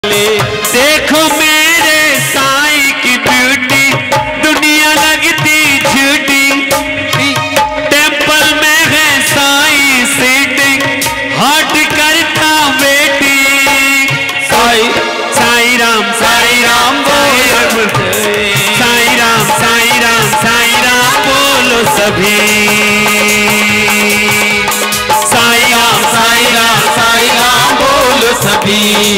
देखो मेरे साईं की ब्यूटी, दुनिया लगती झूठी। टेंपल में है साईं सीटिंग, हॉट करता बेटी। साईं साईं राम बोल, साईं राम बोलो सभी। साईं राम बोलो सभी।